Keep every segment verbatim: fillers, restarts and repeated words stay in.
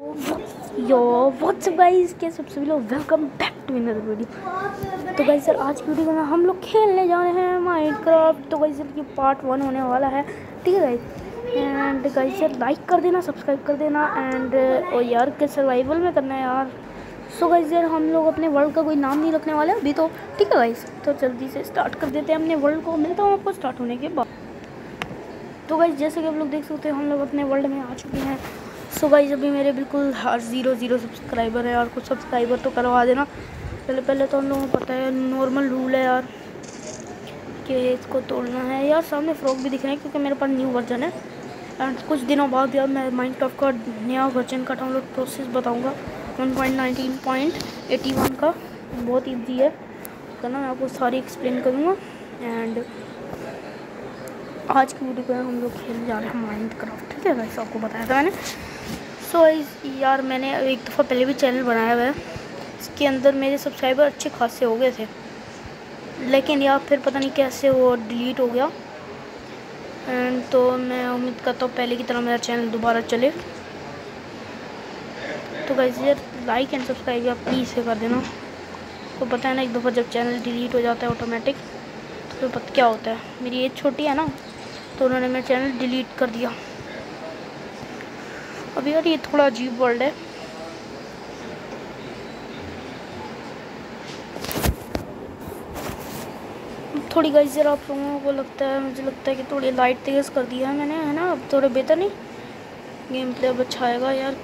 यो WhatsApp guys, कैसे सब सभी लोग, welcome back to another video. तो गाइस सर आज की वीडियो में हम लोग खेलने जा रहे हैं माइनक्राफ्ट। तो गाइस सर की पार्ट वन होने वाला है, ठीक है guys. And guys sir like कर देना, सब्सक्राइब कर देना। एंड ओ यार के सर्वाइवल में करना है यार। सो गाइस यार हम लोग अपने वर्ल्ड का कोई नाम नहीं रखने वाले अभी तो, ठीक है गाइस। तो जल्दी से स्टार्ट कर देते हैं अपने वर्ल्ड को। मिलता हूँ आपको स्टार्ट होने के बाद। तो गाइस जैसे कि आप लोग देख सकते हैं हम लोग अपने वर्ल्ड में आ चुके हैं। सो गाइस अभी मेरे बिल्कुल हर ज़ीरो ज़ीरो सब्सक्राइबर है यार। कुछ सब्सक्राइबर तो करवा देना। पहले पहले तो हम लोगों को पता है नॉर्मल रूल है यार कि इसको तोड़ना है यार। सामने फ्रॉग भी दिख रहे हैं क्योंकि मेरे पास न्यू वर्जन है। एंड कुछ दिनों बाद यार मैं माइनक्राफ्ट का नया वर्जन का डाउनलोड प्रोसेस बताऊँगा, one point nineteen point eighty one का। बहुत ईजी है करना, मैं आपको सारी एक्सप्लेन करूँगा। एंड आज की वीडियो में हम लोग खेलने जा रहे हैं माइनक्राफ्ट, ठीक है गाइस। आपको बताया था मैंने। सो so, यार मैंने एक दफ़ा पहले भी चैनल बनाया हुआ है, इसके अंदर मेरे सब्सक्राइबर अच्छे खासे हो गए थे, लेकिन यार फिर पता नहीं कैसे वो डिलीट हो गया। एंड तो मैं उम्मीद करता हूँ पहले की तरह मेरा चैनल दोबारा चले। तो गाइस यार लाइक एंड सब्सक्राइब आप प्लीज़ से कर देना। तो पता है ना, एक दफ़ा जब चैनल डिलीट हो जाता है ऑटोमेटिक तो फिर पता क्या होता है। मेरी एज छोटी है ना, तो उन्होंने मेरा चैनल डिलीट कर दिया। अब यार ये थोड़ा अजीब वर्ल्ड है। थोड़ी गाइस यार आप लोगों को लगता है, मुझे लगता है कि थोड़ी लाइट तेज़ कर दिया है मैंने, है ना। अब थोड़ा बेहतर नहीं, गेम प्ले अब अच्छा आएगा यार।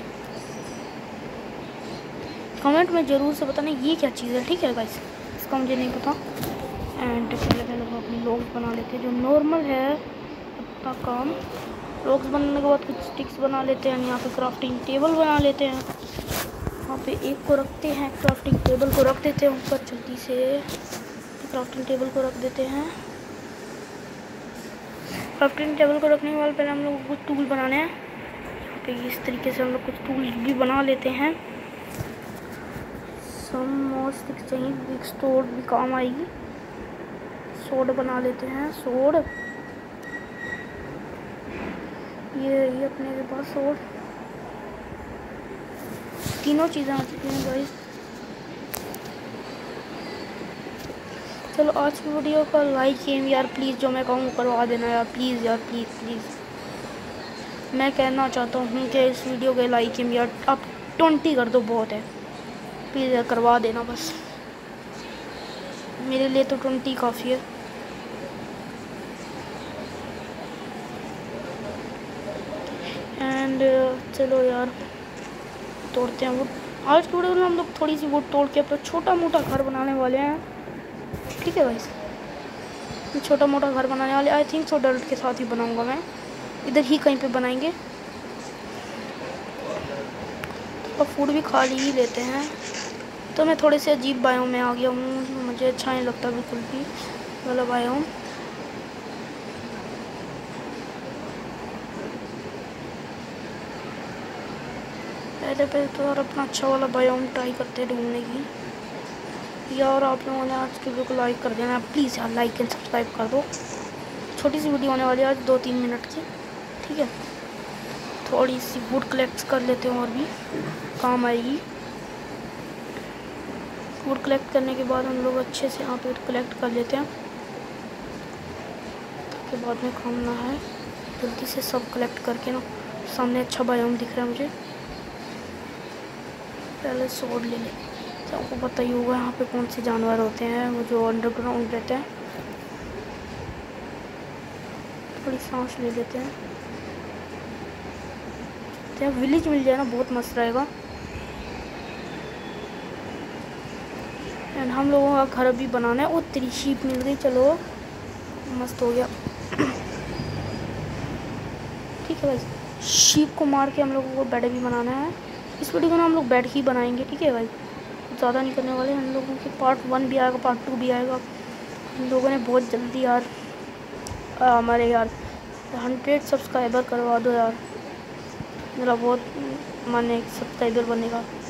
कमेंट में ज़रूर से बताना ये क्या चीज़ है, ठीक है गाइस, इसका मुझे नहीं पता। एंड पहले पहले हम अपनी लॉग्स बना लेते हैं जो नॉर्मल है अपना काम। लॉग्स बनाने के बाद कुछ स्टिक्स बना लेते हैं। यहाँ पे क्राफ्टिंग टेबल बना लेते हैं। यहाँ पे एक को रखते हैं, क्राफ्टिंग टेबल को रख देते हैं ऊपर। जल्दी से क्राफ्टिंग टेबल को रख देते हैं। क्राफ्टिंग टेबल को रखने के बाद पहले हम लोग को कुछ टूल बनाने हैं। यहाँ पे इस तरीके से हम लोग कुछ टूल भी बना लेते हैं। सम और स्टिक्स चाहिए, बिग सोर्ड भी काम आएगी। सोर्ड बना लेते हैं, सोर्ड ये ये अपने के पास सोर्ड। तीनों चीज़ें आ चुकी हैं गाइस। चलो आज की वीडियो का लाइक एम यार प्लीज़, जो मैं कहूँ करवा देना यार, प्लीज़ यार, प्लीज़ प्लीज़। मैं कहना चाहता हूँ कि इस वीडियो के लाइक एम यार आप ट्वेंटी कर दो, बहुत है। प्लीज़ यार करवा देना बस, मेरे लिए तो ट्वेंटी काफ़ी है। एंड चलो यार तोड़ते हैं वुड। आज की वीडियो में हम लोग थोड़ी सी वुड तोड़ के अपना छोटा मोटा घर बनाने वाले हैं, ठीक है गाइस। छोटा मोटा घर बनाने वाले, आई थिंक सो डर्ट के साथ ही बनाऊंगा मैं, इधर ही कहीं पे बनाएंगे। तो फूड भी खा ही लेते हैं। तो मैं थोड़े से अजीब बायोम में आ गया हूँ, मुझे अच्छा नहीं लगता बिल्कुल भी वाला बायोम। पहले पहले तो यार अपना अच्छा वाला बायोम ट्राई करते हैं ढूंढने की यार। आप लोगों ने आज की वीडियो को लाइक कर देना प्लीज़ यार, लाइक एंड सब्सक्राइब कर दो। छोटी सी वीडियो होने वाली है आज, दो तीन मिनट की, ठीक है। थोड़ी सी वुड कलेक्ट कर लेते हैं और भी काम आएगी। वुड कलेक्ट करने के बाद हम लोग अच्छे से यहाँ पे कलेक्ट कर लेते हैं ताकि बाद में काम ना है। जल्दी से सब कलेक्ट करके ना, सामने अच्छा बायोम दिख रहा है मुझे। पहले सोड ले ले, तो आपको पता ही होगा यहाँ पे कौन से जानवर होते हैं, वो जो अंडरग्राउंड रहते हैं। थोड़ी सांस ले लेते हैं। तो विलेज मिल जाए ना बहुत मस्त रहेगा। एंड हम लोगों का घर अभी बनाना है। और तेरी शीप मिल गई, चलो मस्त हो गया, ठीक है भाई। शीप को मार के हम लोगों को बेड भी बनाना है। इस वीडियो में हम लोग बेड ही बनाएंगे, ठीक है भाई, ज़्यादा नहीं करने वाले। हम लोगों के पार्ट वन भी आएगा, पार्ट टू भी आएगा। हम लोगों ने बहुत जल्दी यार हमारे यार हंड्रेड सब्सक्राइबर करवा दो यार, मेरा बहुत मन है सब्सक्राइबर बनने का।